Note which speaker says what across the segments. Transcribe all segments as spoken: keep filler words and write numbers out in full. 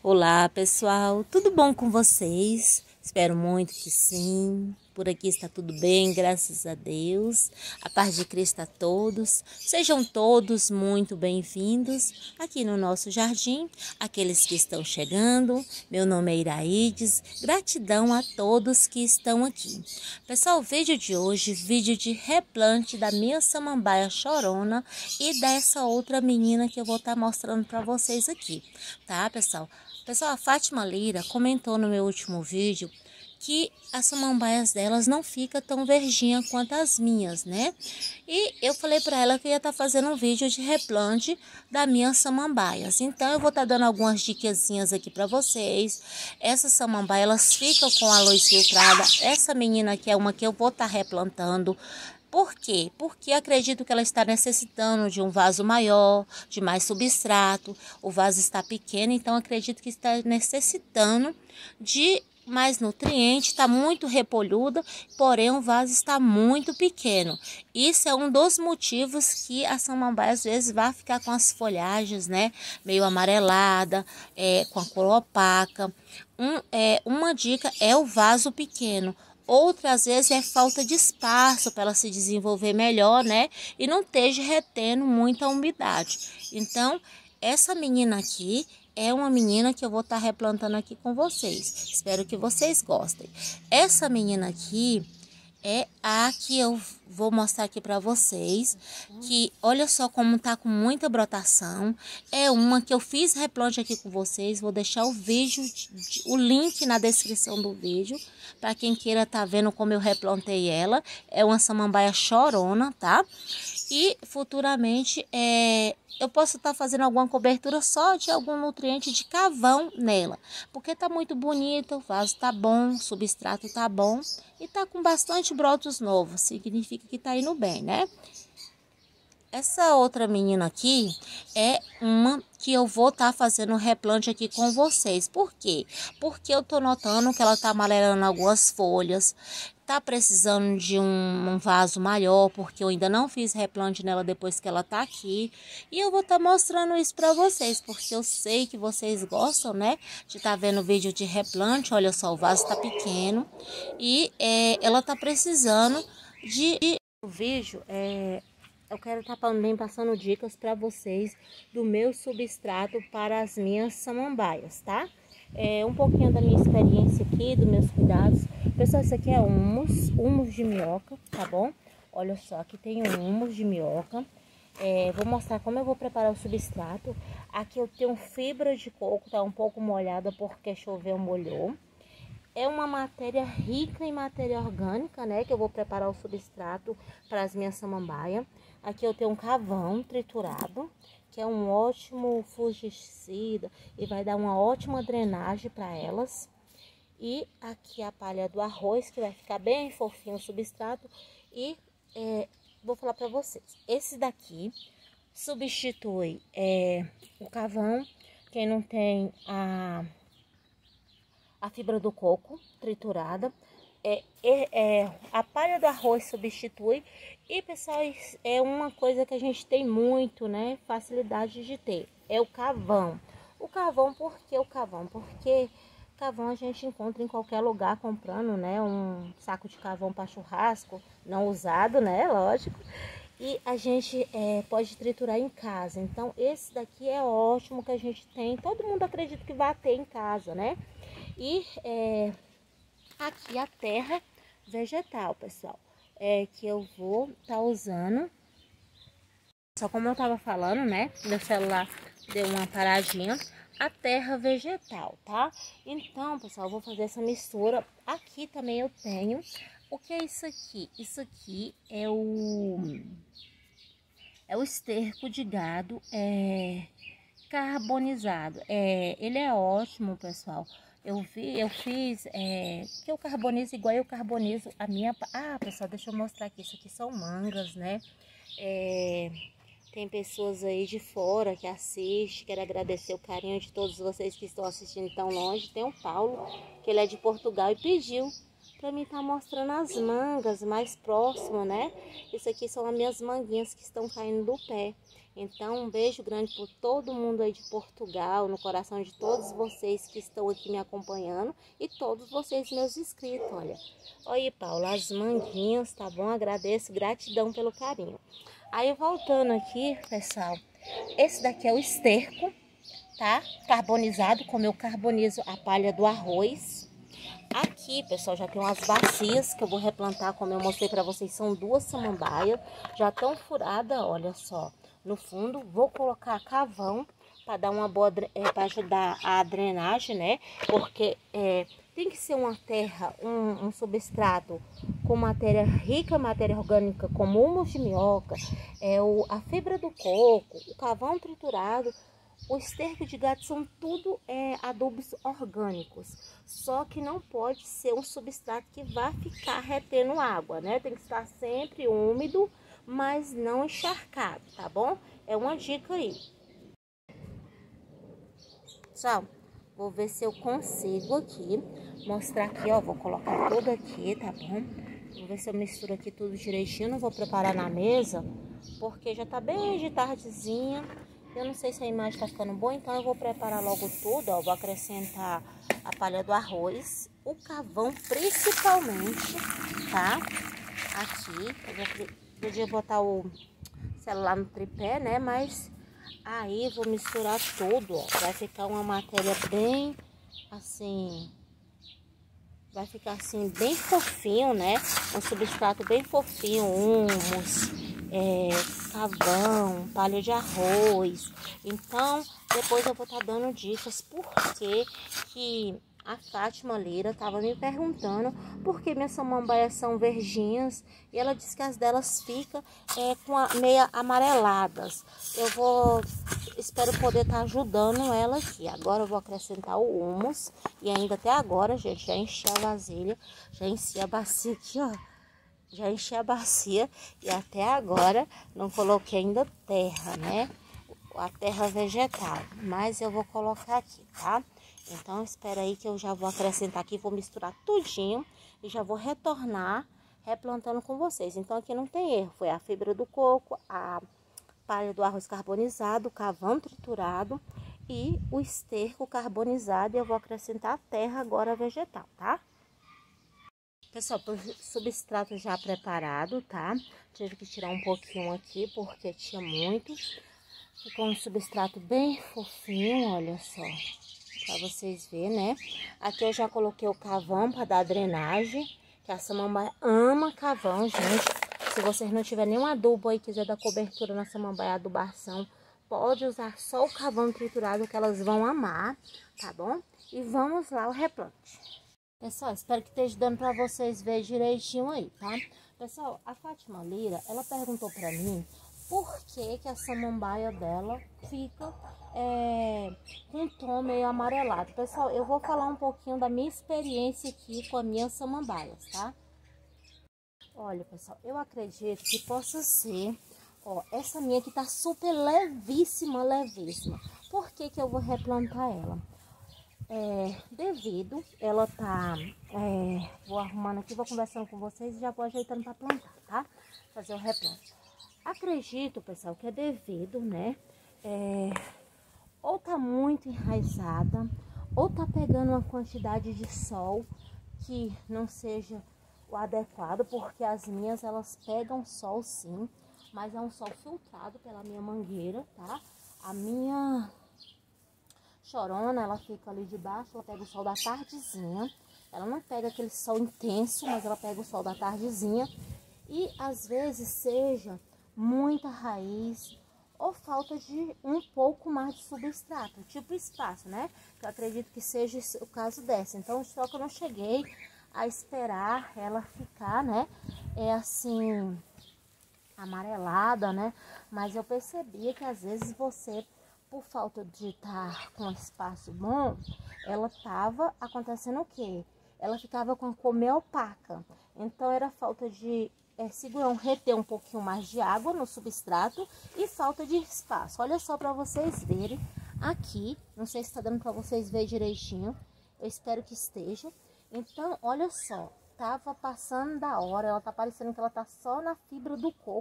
Speaker 1: Olá, pessoal, tudo bom com vocês? Espero muito que sim. Por aqui está tudo bem, graças a Deus. A paz de Cristo a todos. Sejam todos muito bem-vindos aqui no nosso jardim. Aqueles que estão chegando, meu nome é Iraides. Gratidão a todos que estão aqui. Pessoal, o vídeo de hoje, vídeo de replante da minha samambaia chorona e dessa outra menina que eu vou estar mostrando para vocês aqui, tá, pessoal? Pessoal, a Fátima Lira comentou no meu último vídeo que as samambaias delas não ficam tão verdinha quanto as minhas, né? E eu falei para ela que eu ia estar tá fazendo um vídeo de replante das minhas samambaias. Então, eu vou estar tá dando algumas dicasinhas aqui para vocês. Essas samambaias, elas ficam com a luz filtrada. Essa menina aqui é uma que eu vou estar tá replantando. Por quê? Porque acredito que ela está necessitando de um vaso maior, de mais substrato. O vaso está pequeno, então acredito que está necessitando de mais nutriente, está muito repolhuda, porém o vaso está muito pequeno. Isso é um dos motivos que a samambaia às vezes vai ficar com as folhagens, né, meio amarelada, é, com a cor opaca. Um, é, uma dica é o vaso pequeno. Outras vezes é falta de espaço para ela se desenvolver melhor, né? E não esteja retendo muita umidade. Então, essa menina aqui é uma menina que eu vou estar tá replantando aqui com vocês. Espero que vocês gostem. Essa menina aqui é a que eu vou mostrar aqui para vocês, que olha só como tá com muita brotação. É uma que eu fiz replante aqui com vocês, vou deixar o vídeo, o link na descrição do vídeo, para quem queira tá vendo como eu replantei ela. É uma samambaia chorona, tá? E futuramente é, eu posso estar tá fazendo alguma cobertura só de algum nutriente de carvão nela, porque tá muito bonita, o vaso tá bom, o substrato tá bom e tá com bastante brotos novos, significa que tá indo bem, né? Essa outra menina aqui é uma que eu vou estar tá fazendo replante aqui com vocês. Por quê? Porque eu tô notando que ela tá amarelando algumas folhas. Tá precisando de um, um vaso maior, porque eu ainda não fiz replante nela depois que ela tá aqui. E eu vou estar tá mostrando isso para vocês, porque eu sei que vocês gostam, né? De estar tá vendo vídeo de replante. Olha só, o vaso tá pequeno. E é, ela tá precisando de... de... O vídeo é... Eu quero estar tá também passando dicas para vocês do meu substrato para as minhas samambaias, tá? É um pouquinho da minha experiência aqui, dos meus cuidados. Pessoal, isso aqui é humus, humus de minhoca, tá bom? Olha só, aqui tem um humus de minhoca. É, vou mostrar como eu vou preparar o substrato. Aqui eu tenho fibra de coco, tá um pouco molhada porque choveu, molhou. É uma matéria rica em matéria orgânica, né? Que eu vou preparar o substrato para as minhas samambaias. Aqui eu tenho um carvão triturado, que é um ótimo fungicida e vai dar uma ótima drenagem para elas. E aqui a palha do arroz, que vai ficar bem fofinho o substrato. E é, vou falar para vocês, esse daqui substitui é, o carvão. Quem não tem a... a fibra do coco triturada, é, é, é, a palha do arroz substitui. E pessoal, é uma coisa que a gente tem muito, né, facilidade de ter, é o carvão. O carvão, por que o carvão? Porque carvão a gente encontra em qualquer lugar comprando, né, um saco de carvão para churrasco, não usado, né, lógico. E a gente é, pode triturar em casa. Então esse daqui é ótimo, que a gente tem, todo mundo acredita que vai ter em casa, né? E é, aqui a terra vegetal, pessoal, é que eu vou estar tá usando. Só como eu tava falando, né? Meu celular deu uma paradinha. A terra vegetal, tá? Então, pessoal, eu vou fazer essa mistura. Aqui também eu tenho. O que é isso aqui? Isso aqui é o é o esterco de gado é carbonizado. É, ele é ótimo, pessoal. Eu vi, eu fiz, é, que eu carbonizo igual eu carbonizo a minha... Ah, pessoal, deixa eu mostrar aqui. Isso aqui são mangas, né? É, tem pessoas aí de fora que assistem. Quero agradecer o carinho de todos vocês que estão assistindo tão longe. Tem o Paulo, que ele é de Portugal e pediu para mim estar tá mostrando as mangas mais próximas, né? Isso aqui são as minhas manguinhas que estão caindo do pé. Então, um beijo grande por todo mundo aí de Portugal, no coração de todos vocês que estão aqui me acompanhando e todos vocês meus inscritos, olha. Oi, Paula, as manguinhas, tá bom? Agradeço, gratidão pelo carinho. Aí, voltando aqui, pessoal, esse daqui é o esterco, tá? Carbonizado, como eu carbonizo a palha do arroz. Aqui, pessoal, já tem umas bacias que eu vou replantar, como eu mostrei pra vocês, são duas samambaias, já estão furadas, olha só, no fundo. Vou colocar carvão para dar uma boa, é, para ajudar a drenagem, né? Porque é, tem que ser uma terra, um, um substrato com matéria rica, matéria orgânica, como humus de minhoca, é, o, a fibra do coco, o carvão triturado. O esterco de gato são tudo é, adubos orgânicos, só que não pode ser um substrato que vá ficar retendo água, né? Tem que estar sempre úmido, mas não encharcado, tá bom? É uma dica aí. Pessoal, vou ver se eu consigo aqui mostrar aqui, ó. Vou colocar tudo aqui, tá bom? Vou ver se eu misturo aqui tudo direitinho. Não vou preparar na mesa, porque já tá bem de tardezinha. Eu não sei se a imagem tá ficando boa, então eu vou preparar logo tudo, ó. Vou acrescentar a palha do arroz, o carvão principalmente, tá? Aqui, eu já podia botar o celular no tripé, né? Mas aí vou misturar tudo, ó. Vai ficar uma matéria bem assim... Vai ficar assim, bem fofinho, né? Um substrato bem fofinho, humus, é, carvão, palha de arroz. Então, depois eu vou estar dando dicas porque que a Fátima Lira estava me perguntando por que minhas samambaias são verdinhas. E ela disse que as delas ficam é, com a, meia amareladas. Eu vou... Espero poder estar ajudando ela aqui. Agora eu vou acrescentar o humus. E ainda até agora, gente, já enchi a vasilha. Já enchi a bacia aqui, ó. Já enchi a bacia. E até agora não coloquei ainda terra, né? A terra vegetal. Mas eu vou colocar aqui, tá? Então, espera aí que eu já vou acrescentar aqui. Vou misturar tudinho. E já vou retornar replantando com vocês. Então, aqui não tem erro. Foi a fibra do coco, a... palha do arroz carbonizado, o carvão triturado e o esterco carbonizado. E eu vou acrescentar a terra agora vegetal, tá? Pessoal, substrato já preparado, tá? Tive que tirar um pouquinho aqui porque tinha muito. Ficou um substrato bem fofinho, olha só. Pra vocês verem, né? Aqui eu já coloquei o carvão para dar drenagem. Que a samambaia ama carvão, gente. Se vocês não tiverem nenhum adubo aí, quiser dar cobertura na samambaia, adubação, pode usar só o carvão triturado que elas vão amar, tá bom? E vamos lá ao replante. Pessoal, espero que esteja dando para vocês verem direitinho aí, tá? Pessoal, a Fátima Lira, ela perguntou para mim por que que a samambaia dela fica é, com um tom meio amarelado. Pessoal, eu vou falar um pouquinho da minha experiência aqui com as minhas samambaias, tá? Olha, pessoal, eu acredito que possa ser, ó, essa minha aqui tá super levíssima, levíssima. Por que que eu vou replantar ela? É, devido, ela tá, é, vou arrumando aqui, vou conversando com vocês e já vou ajeitando para plantar, tá? Fazer o replante. Acredito, pessoal, que é devido, né, é, ou tá muito enraizada, ou tá pegando uma quantidade de sol que não seja o adequado, porque as minhas, elas pegam sol sim, mas é um sol filtrado pela minha mangueira, tá? A minha chorona, ela fica ali debaixo, ela pega o sol da tardezinha, ela não pega aquele sol intenso, mas ela pega o sol da tardezinha, e às vezes seja muita raiz, ou falta de um pouco mais de substrato, tipo espaço, né? Que eu acredito que seja o caso dessa. Então, só que eu não cheguei a esperar ela ficar, né, é assim, amarelada, né? Mas eu percebia que às vezes você, por falta de estar com espaço bom, ela tava acontecendo o quê? Ela ficava com a cor meio opaca. Então, era falta de é, segurar, um, reter um pouquinho mais de água no substrato e falta de espaço. Olha só para vocês verem aqui. Não sei se está dando para vocês verem direitinho. Eu espero que esteja. Então, olha só. Tava passando da hora. Ela tá parecendo que ela tá só na fibra do coco.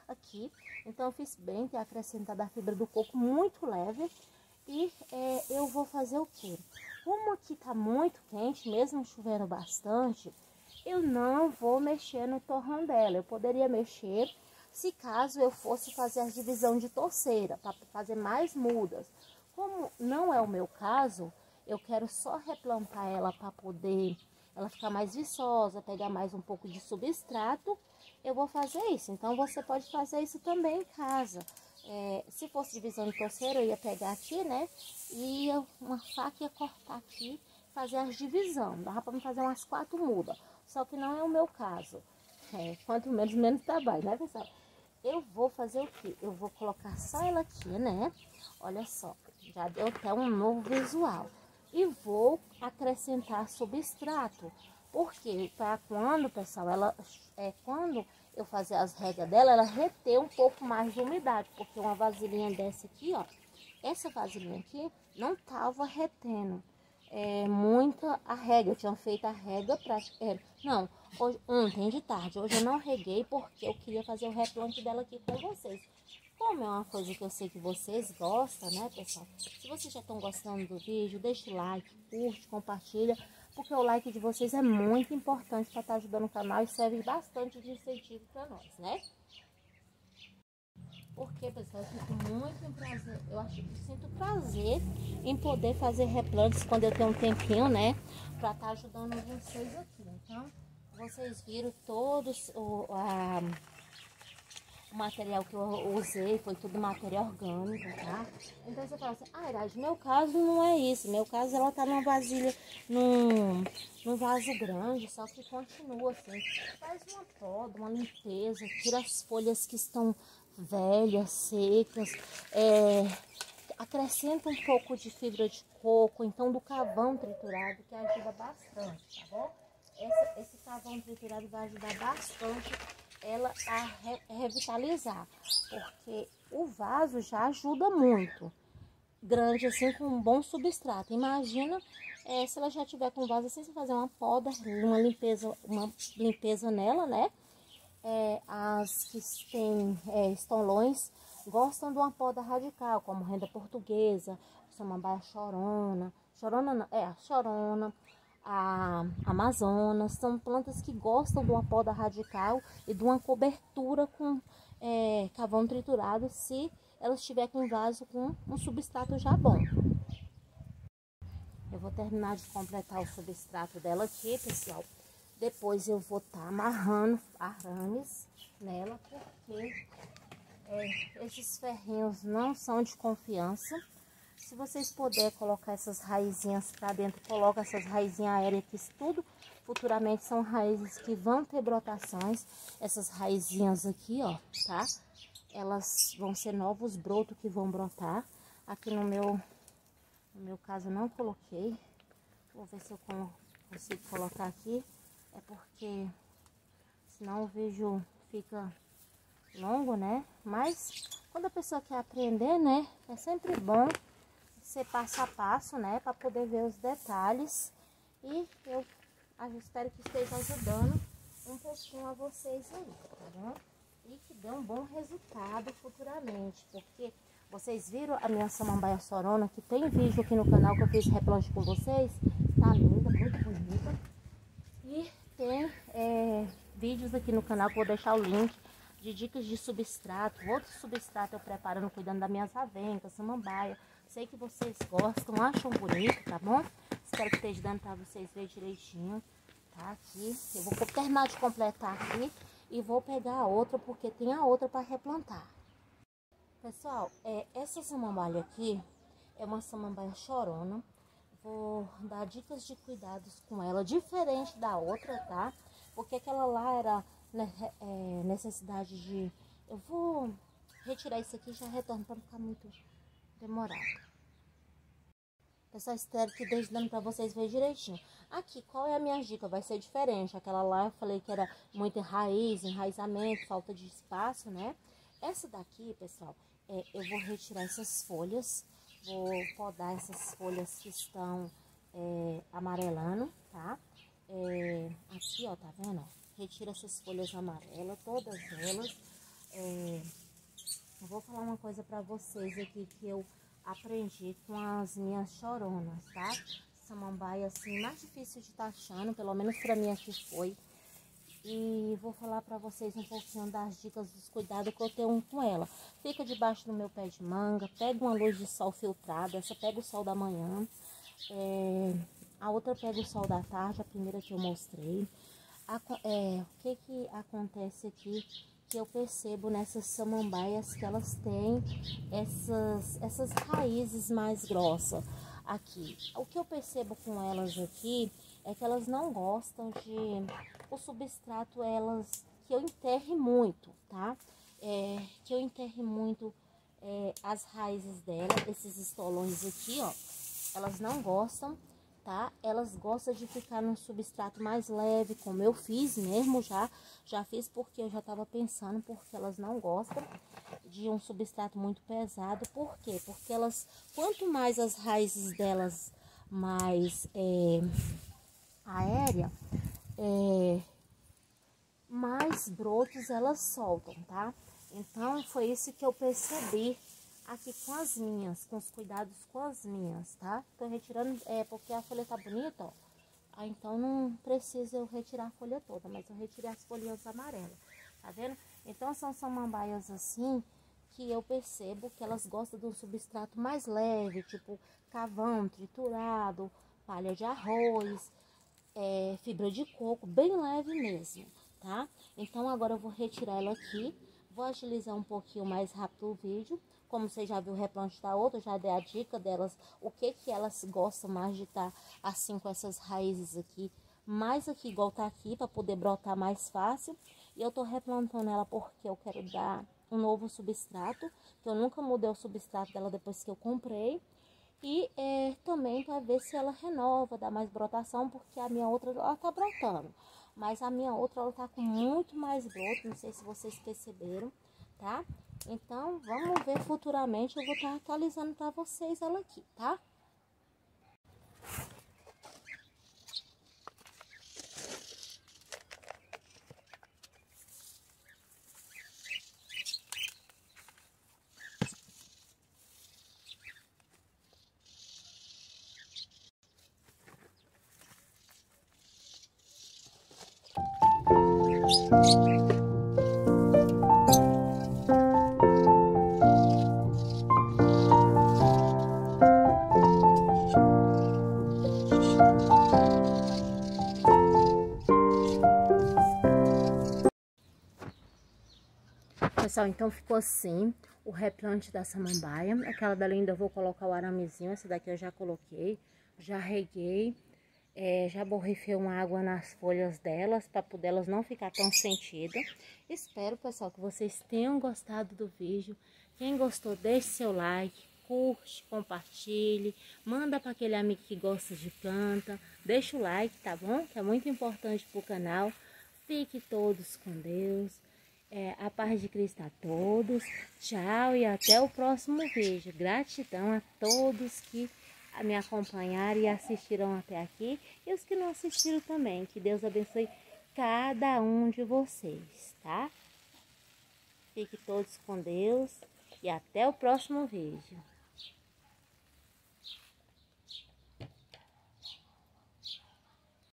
Speaker 1: aqui. Então eu fiz bem ter acrescentado a fibra do coco muito leve. E é, eu vou fazer o quê? Como aqui tá muito quente, mesmo chovendo bastante, eu não vou mexer no torrão dela. Eu poderia mexer se caso eu fosse fazer a divisão de torceira, para fazer mais mudas. Como não é o meu caso, eu quero só replantar ela para poder ela ficar mais viçosa, pegar mais um pouco de substrato, eu vou fazer isso. Então você pode fazer isso também em casa. É, se fosse divisão de torceira, eu ia pegar aqui, né? E ia, uma faca ia cortar aqui, fazer as divisão. Dava para fazer umas quatro mudas. Só que não é o meu caso. É, quanto menos, menos trabalho, né, pessoal? Eu vou fazer o quê? Eu vou colocar só ela aqui, né? Olha só, já deu até um novo visual. E vou acrescentar substrato. Porque para quando, pessoal, ela é quando eu fazer as rédeas dela, ela reter um pouco mais de umidade. Porque uma vasilhinha dessa aqui, ó, essa vasilhinha aqui não tava retendo é, muita a rega. Eu tinha feito a rega para é, não, hoje, ontem de tarde. Hoje eu não reguei porque eu queria fazer o replante dela aqui com vocês. Como é uma coisa que eu sei que vocês gostam, né, pessoal? Se vocês já estão gostando do vídeo, deixa o like, curte, compartilha, porque o like de vocês é muito importante para estar ajudando o canal e serve bastante de incentivo para nós, né? Porque, pessoal, eu fico muito em prazer, eu acho que sinto prazer em poder fazer replantes quando eu tenho um tempinho, né? Pra estar ajudando vocês aqui. Então, vocês viram todos o, a, o material que eu usei, foi tudo material orgânico, tá? Então você fala assim, ah, Iraide, meu caso não é isso. Meu caso, ela tá numa vasilha, num, num vaso grande, só que continua assim. Faz uma poda, uma limpeza, tira as folhas que estão velhas, secas, é, acrescenta um pouco de fibra de coco, então do carvão triturado, que ajuda bastante, tá bom? Esse, esse carvão triturado vai ajudar bastante ela a re, revitalizar, porque o vaso já ajuda muito, grande assim, com um bom substrato. Imagina é, se ela já tiver com o vaso assim, você fazer uma poda, uma limpeza, uma limpeza nela, né? É, as que têm é, estolões gostam de uma poda radical, como renda portuguesa, samambaia chorona, chorona não, é, a chorona, a Amazonas, são plantas que gostam de uma poda radical e de uma cobertura com é, carvão triturado, se ela estiver com vaso com um substrato já bom. Eu vou terminar de completar o substrato dela aqui, pessoal. Depois eu vou estar tá amarrando arames nela, porque é, esses ferrinhos não são de confiança. Se vocês puderem colocar essas raizinhas para dentro, coloca essas raizinhas aéreas que isso tudo futuramente são raízes que vão ter brotações. Essas raizinhas aqui, ó, tá? Elas vão ser novos brotos que vão brotar. Aqui no meu, no meu caso eu não coloquei. Vou ver se eu consigo colocar aqui. É porque senão o vídeo fica longo, né? Mas quando a pessoa quer aprender, né? É sempre bom ser passo a passo, né? Para poder ver os detalhes. E eu espero que esteja ajudando um pouquinho a vocês aí, tá bom? E que dê um bom resultado futuramente. Porque vocês viram a minha samambaia chorona, que tem vídeo aqui no canal que eu fiz replante com vocês. Tá linda, muito bonita. E tem é, vídeos aqui no canal que eu vou deixar o link de dicas de substrato. Outro substrato eu preparando, cuidando das minhas avencas, samambaia. Sei que vocês gostam, acham bonito, tá bom? Espero que esteja dando para vocês verem direitinho, tá? Aqui, eu vou terminar de completar aqui e vou pegar a outra, porque tem a outra para replantar. Pessoal, é, essa samambaia aqui é uma samambaia chorona. Vou dar dicas de cuidados com ela, diferente da outra, tá? Porque aquela lá era né, é, necessidade de... Eu vou retirar isso aqui e já retorno para não ficar muito demorado. Pessoal, espero que esteja dando para vocês verem direitinho. Aqui, qual é a minha dica? Vai ser diferente. Aquela lá eu falei que era muita raiz, enraizamento, falta de espaço, né? Essa daqui, pessoal, é, eu vou retirar essas folhas. Vou podar essas folhas que estão é, amarelando, tá? É, aqui, ó, tá vendo? Retira essas folhas amarelas, todas elas. É, eu vou falar uma coisa para vocês aqui que eu aprendi com as minhas choronas, tá? Samambaia, assim, mais difícil de estar achando, pelo menos para mim aqui foi. E vou falar para vocês um pouquinho das dicas dos cuidados que eu tenho com ela. Fica debaixo do meu pé de manga, pega uma luz de sol filtrada, essa pega o sol da manhã, é, a outra pega o sol da tarde, a primeira que eu mostrei. A, é, o que que acontece aqui que eu percebo nessas samambaias que elas têm essas, essas raízes mais grossas aqui. O que eu percebo com elas aqui é que elas não gostam de o substrato, elas que eu enterre muito, tá? É, que eu enterre muito é, as raízes dela, esses estolões aqui, ó. Elas não gostam, tá? Elas gostam de ficar num substrato mais leve, como eu fiz mesmo já. Já fiz porque eu já tava pensando, porque elas não gostam de um substrato muito pesado. Por quê? Porque elas, quanto mais as raízes delas mais é, aérea, é, mais brotos elas soltam, tá? Então foi isso que eu percebi aqui com as minhas, com os cuidados com as minhas, tá? Tô retirando, é porque a folha tá bonita, ó. Ah, então não precisa eu retirar a folha toda, mas eu retirei as folhinhas amarelas, tá vendo? Então são samambaias assim que eu percebo que elas gostam de um substrato mais leve, tipo carvão triturado, palha de arroz, é, fibra de coco, bem leve mesmo, tá? Então agora eu vou retirar ela aqui, vou agilizar um pouquinho mais rápido o vídeo. Como você já viu o replante da outra, eu já dei a dica delas, o que que elas gostam mais de estar assim com essas raízes aqui, mais aqui igual tá aqui, para poder brotar mais fácil. E eu tô replantando ela porque eu quero dar um novo substrato, que eu nunca mudei o substrato dela depois que eu comprei. E é, também para ver se ela renova, dá mais brotação, porque a minha outra, ela tá brotando. Mas a minha outra, ela tá com muito mais broto, não sei se vocês perceberam, tá? Então, vamos ver futuramente, eu vou estar atualizando para vocês ela aqui, tá? Pessoal, então ficou assim o replante da samambaia. Aquela dali ainda eu vou colocar o aramezinho, essa daqui eu já coloquei, já reguei, é, já borrifei uma água nas folhas delas, para poder elas não ficar tão sentidas. Espero, pessoal, que vocês tenham gostado do vídeo. Quem gostou, deixe seu like, curte, compartilhe, manda para aquele amigo que gosta de planta, deixa o like, tá bom? Que é muito importante pro canal. Fique todos com Deus. É, a paz de Cristo a todos. Tchau e até o próximo vídeo. Gratidão a todos que me acompanharam e assistiram até aqui. E os que não assistiram também. Que Deus abençoe cada um de vocês, tá? Fique todos com Deus e até o próximo vídeo.